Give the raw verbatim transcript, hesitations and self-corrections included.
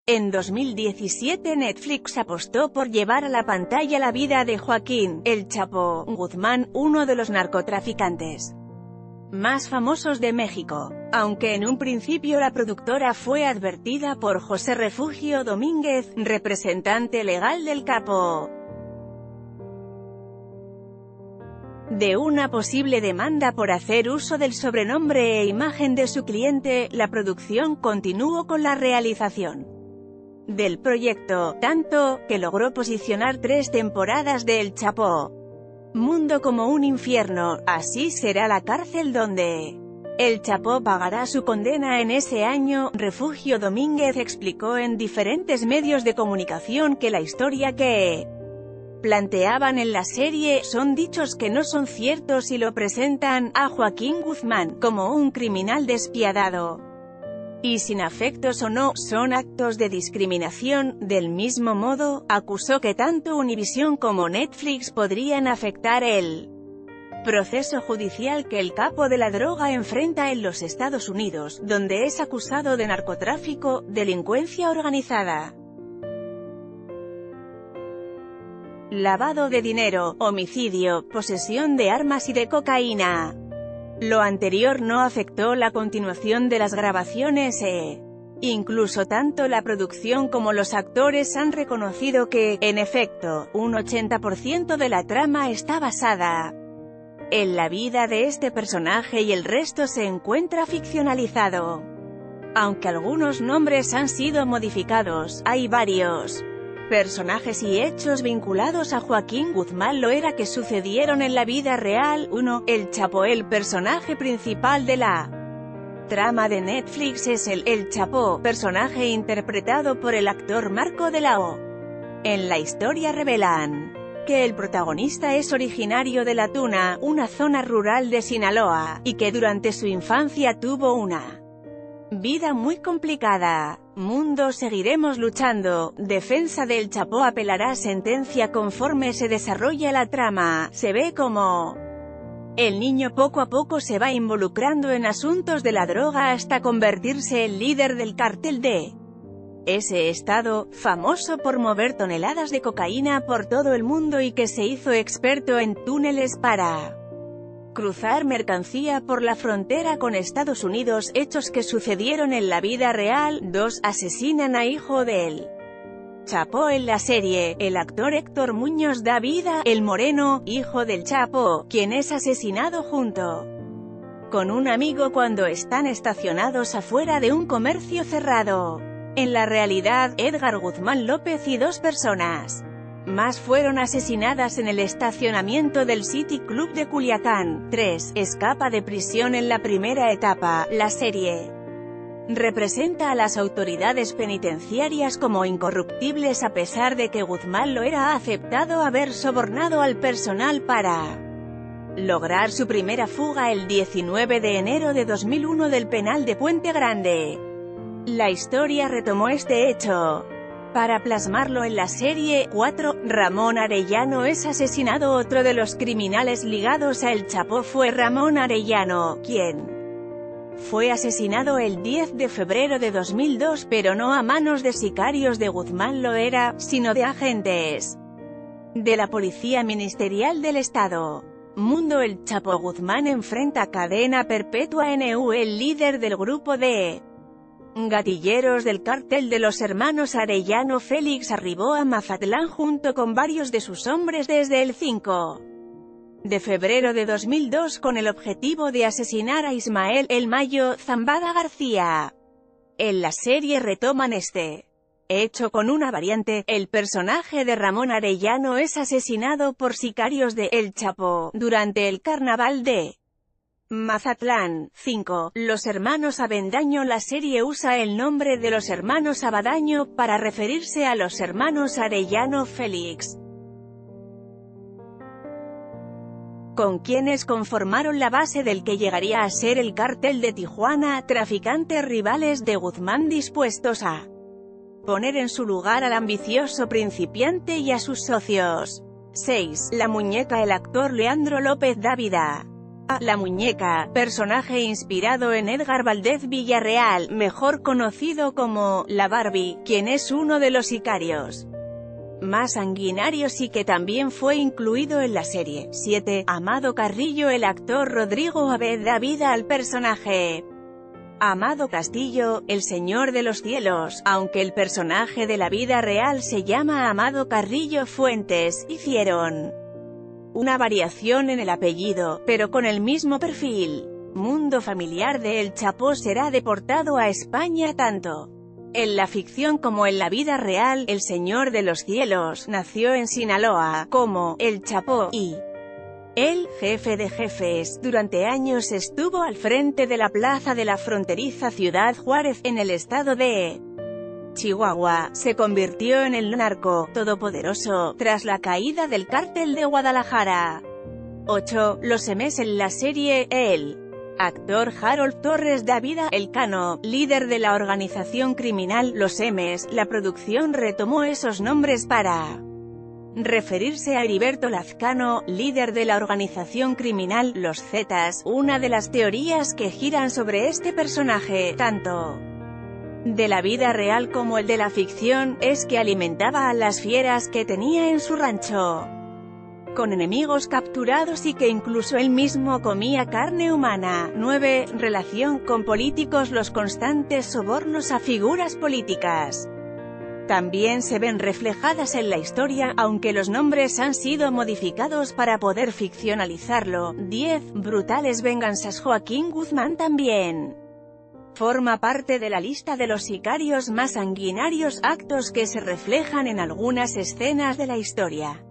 En dos mil diecisiete Netflix apostó por llevar a la pantalla la vida de Joaquín "El Chapo" Guzmán, uno de los narcotraficantes más famosos de México. Aunque en un principio la productora fue advertida por José Refugio Domínguez, representante legal del capo, de una posible demanda por hacer uso del sobrenombre e imagen de su cliente, la producción continuó con la realización del proyecto, tanto, que logró posicionar tres temporadas de El Chapo Mundo como un infierno. Así será la cárcel donde El Chapo pagará su condena en ese año. Refugio Domínguez explicó en diferentes medios de comunicación que la historia que planteaban en la serie son dichos que no son ciertos y lo presentan a Joaquín Guzmán como un criminal despiadado y sin afectos o no, son actos de discriminación. Del mismo modo, acusó que tanto Univisión como Netflix podrían afectar el proceso judicial que el capo de la droga enfrenta en los Estados Unidos, donde es acusado de narcotráfico, delincuencia organizada, lavado de dinero, homicidio, posesión de armas y de cocaína. Lo anterior no afectó la continuación de las grabaciones e incluso tanto la producción como los actores han reconocido que, en efecto, un ochenta por ciento de la trama está basada en la vida de este personaje y el resto se encuentra ficcionalizado. Aunque algunos nombres han sido modificados, hay varios personajes y hechos vinculados a Joaquín Guzmán Loera que sucedieron en la vida real. uno. El Chapo. El personaje principal de la trama de Netflix es el El Chapo, personaje interpretado por el actor Marco de la O. En la historia revelan que el protagonista es originario de La Tuna, una zona rural de Sinaloa, y que durante su infancia tuvo una vida muy complicada. Mundo. Seguiremos luchando. Defensa del Chapo apelará sentencia conforme se desarrolla la trama. Se ve como el niño poco a poco se va involucrando en asuntos de la droga hasta convertirse en líder del cártel de ese estado, famoso por mover toneladas de cocaína por todo el mundo y que se hizo experto en túneles para cruzar mercancía por la frontera con Estados Unidos, hechos que sucedieron en la vida real. dos. Asesinan a hijo del Chapo. En la serie, el actor Héctor Muñoz da vida, el Moreno, hijo del Chapo, quien es asesinado junto con un amigo cuando están estacionados afuera de un comercio cerrado. En la realidad, Edgar Guzmán López y dos personas más fueron asesinadas en el estacionamiento del City Club de Culiacán. tres. Escapa de prisión en la primera etapa. La serie representa a las autoridades penitenciarias como incorruptibles a pesar de que Guzmán Loera ha aceptado haber sobornado al personal para lograr su primera fuga el diecinueve de enero de dos mil uno del penal de Puente Grande. La historia retomó este hecho para plasmarlo en la serie. cuatro. Ramón Arellano es asesinado. Otro de los criminales ligados a El Chapo fue Ramón Arellano, quien fue asesinado el diez de febrero de dos mil dos, pero no a manos de sicarios de Guzmán Loera, sino de agentes de la Policía Ministerial del Estado. Mundo. El Chapo Guzmán enfrenta cadena perpetua. N U El líder del grupo de gatilleros del cártel de los hermanos Arellano Félix arribó a Mazatlán junto con varios de sus hombres desde el cinco de febrero de dos mil dos con el objetivo de asesinar a Ismael "El Mayo" Zambada García. En la serie retoman este hecho con una variante. El personaje de Ramón Arellano es asesinado por sicarios de El Chapo durante el carnaval de Mazatlán. cinco. Los hermanos Avendaño. La serie usa el nombre de los hermanos Abadaño para referirse a los hermanos Arellano Félix, con quienes conformaron la base del que llegaría a ser el Cártel de Tijuana, traficantes rivales de Guzmán dispuestos a poner en su lugar al ambicioso principiante y a sus socios. seis. La muñeca. El actor Leandro López da vida La Muñeca, personaje inspirado en Edgar Valdez Villarreal, mejor conocido como la Barbie, quien es uno de los sicarios más sanguinarios y que también fue incluido en la serie. siete. Amado Carrillo. El actor Rodrigo Abed da vida al personaje Amado Castillo, el Señor de los Cielos, aunque el personaje de la vida real se llama Amado Carrillo Fuentes. Hicieron una variación en el apellido, pero con el mismo perfil. Mundo familiar de El Chapo. Será deportado a España tanto en la ficción como en la vida real. El Señor de los Cielos nació en Sinaloa, como El Chapo, y el jefe de jefes, durante años estuvo al frente de la plaza de la fronteriza Ciudad Juárez, en el estado de Chihuahua. Se convirtió en el narco todopoderoso tras la caída del Cártel de Guadalajara. ocho. Los Emes. En la serie, el actor Harold Torres da vida El Cano, líder de la organización criminal Los Emes. La producción retomó esos nombres para referirse a Heriberto Lazcano, líder de la organización criminal Los Zetas. Una de las teorías que giran sobre este personaje, tanto de la vida real como el de la ficción, es que alimentaba a las fieras que tenía en su rancho con enemigos capturados y que incluso él mismo comía carne humana. nueve. Relación con políticos. Los constantes sobornos a figuras políticas también se ven reflejadas en la historia, aunque los nombres han sido modificados para poder ficcionalizarlo. diez. Brutales venganzas. Joaquín Guzmán también forma parte de la lista de los sicarios más sanguinarios, actos que se reflejan en algunas escenas de la historia.